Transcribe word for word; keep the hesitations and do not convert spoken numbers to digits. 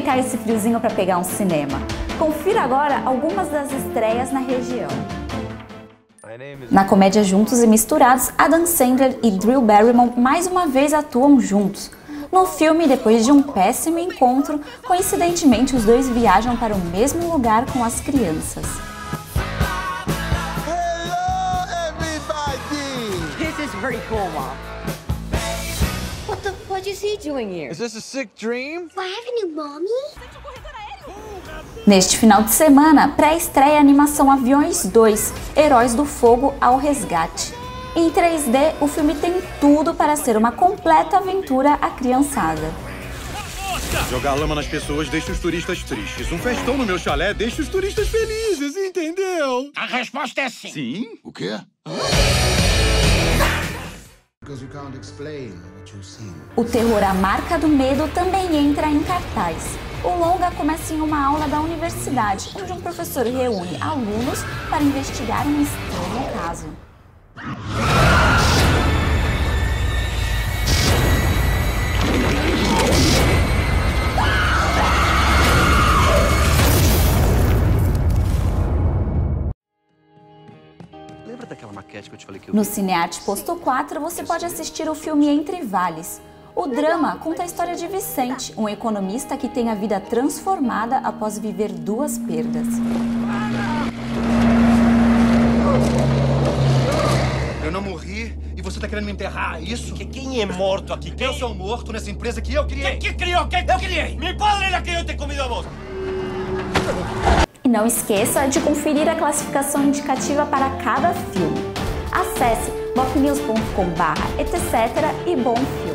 aproveitar esse friozinho para pegar um cinema. Confira agora algumas das estreias na região. Na comédia Juntos e Misturados, Adam Sandler e Drew Barrymore mais uma vez atuam juntos. No filme, depois de um péssimo encontro, coincidentemente os dois viajam para o mesmo lugar com as crianças. Hello, everybody! This is pretty cool, Mom. What the fudge is he doing here? Is this a sick dream? Why haven't you, Mommy? Neste final de semana, pré-estreia a animação Aviões dois, Heróis do Fogo ao Resgate. Em três D, o filme tem tudo para ser uma completa aventura à criançada. Jogar lama nas pessoas deixa os turistas tristes. Um festão no meu chalé deixa os turistas felizes, entendeu? A resposta é sim. Sim? O quê? O terror A Marca do Medo também entra em cartaz. O longa começa em uma aula da universidade, onde um professor reúne alunos para investigar um estranho caso. Lembra daquela maquete que eu te falei que eu... No Cinearte Posto quatro, você pode assistir o filme Entre Vales. O drama conta a história de Vicente, um economista que tem a vida transformada após viver duas perdas. Eu não morri e você tá querendo me enterrar, é isso? Que quem é morto aqui? Quem? Eu sou morto nessa empresa que eu criei. Quem que criou? Quem eu criei? Mi padre la criou e te comido a vos. E não esqueça de conferir a classificação indicativa para cada filme. Acesse bocnews ponto com barra etc e bom filme.